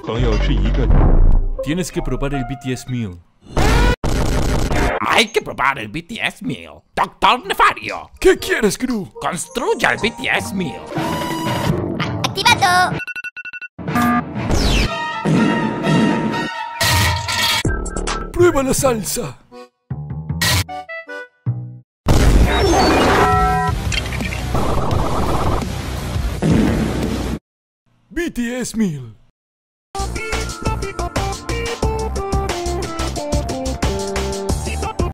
朋友是一个。Tienes que probar el BTS meal. Hay que probar el BTS meal. Doctor Nefario. ¿Qué quieres, Gru? Construya el BTS meal. ¡Activado! Prueba la salsa. BTS meal.